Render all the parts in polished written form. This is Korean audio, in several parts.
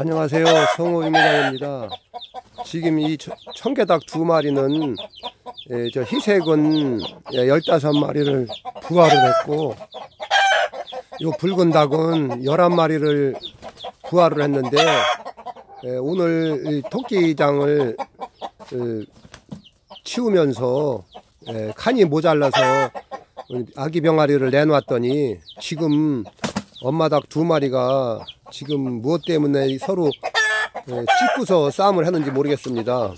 안녕하세요. 성호 임회장입니다. 지금 이 청개닭 2마리는 저 희색은 15마리를 부화를 했고, 요 붉은 닭은 11마리를 부화를 했는데, 오늘 이 토끼장을 치우면서 칸이 모자라서 아기 병아리를 내놨더니 지금 엄마 닭 2마리가 지금 무엇 때문에 서로 찢고서 싸움을 하는지 모르겠습니다.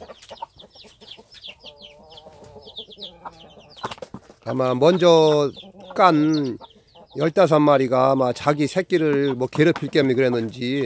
아마 먼저 깐 15마리가 아마 자기 새끼를 뭐 괴롭힐 겸 그랬는지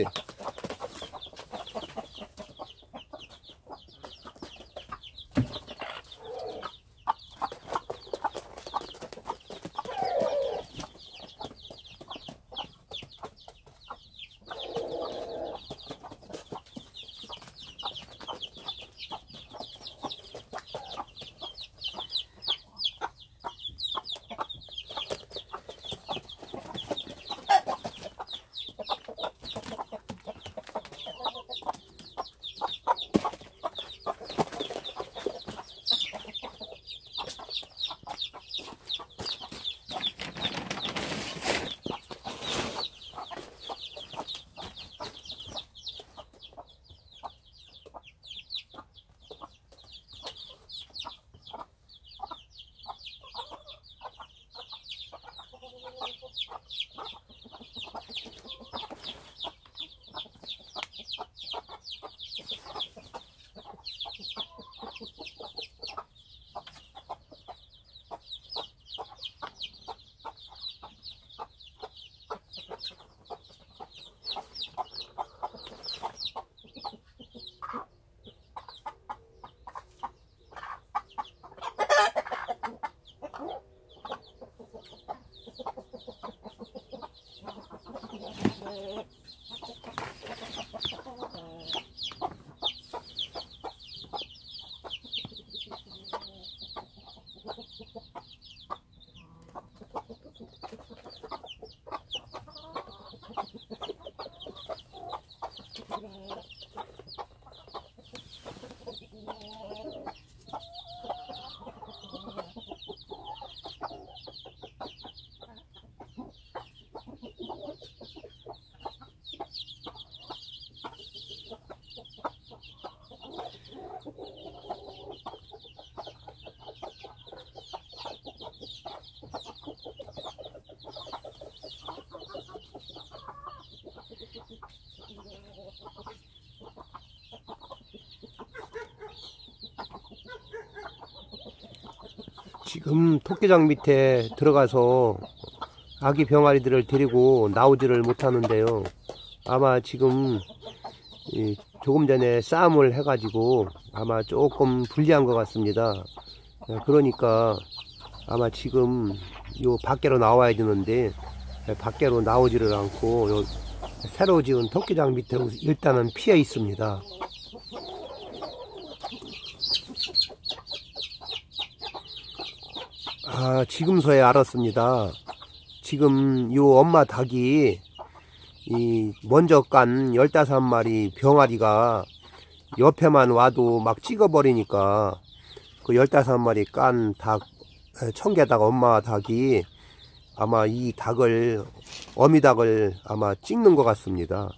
지금 토끼장 밑에 들어가서 아기 병아리들을 데리고 나오지를 못하는데요. 아마 지금 조금 전에 싸움을 해가지고 아마 조금 불리한 것 같습니다. 그러니까 아마 지금 요 밖으로 나와야 되는데 밖으로 나오지를 않고 요 새로 지은 토끼장 밑에 일단은 피해 있습니다. 지금서야 알았습니다. 지금 요 엄마 닭이 먼저 깐 15마리 병아리가 옆에만 와도 막 찍어버리니까 그 15마리 깐 닭, 청개닭 엄마 닭이 아마 이 닭을, 어미 닭을 아마 찍는 것 같습니다.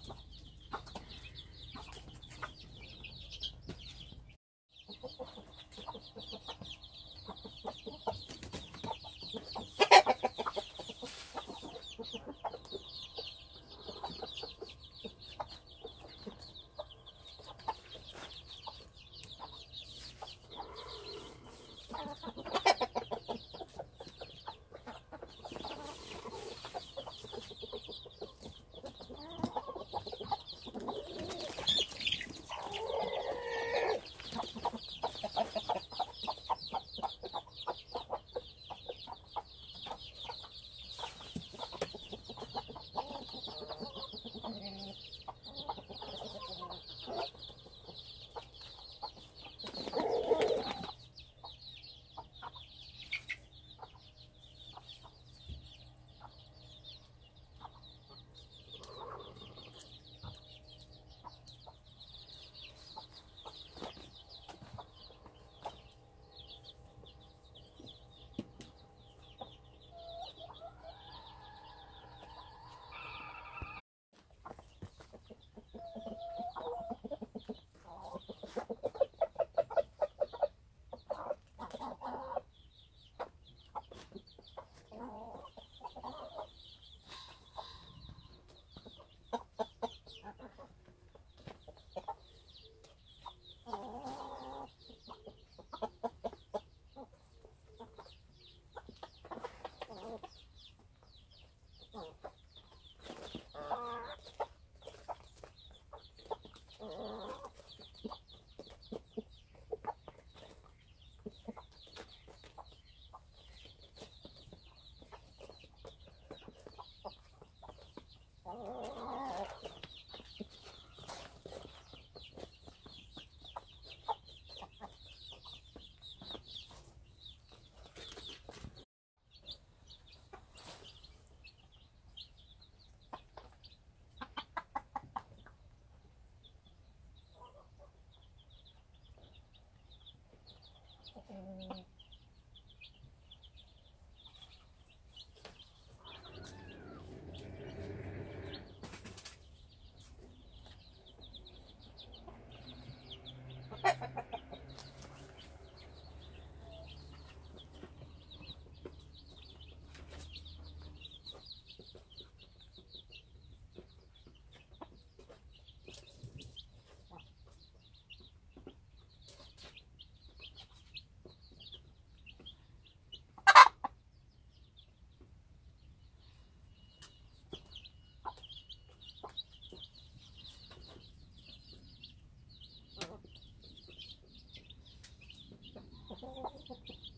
어.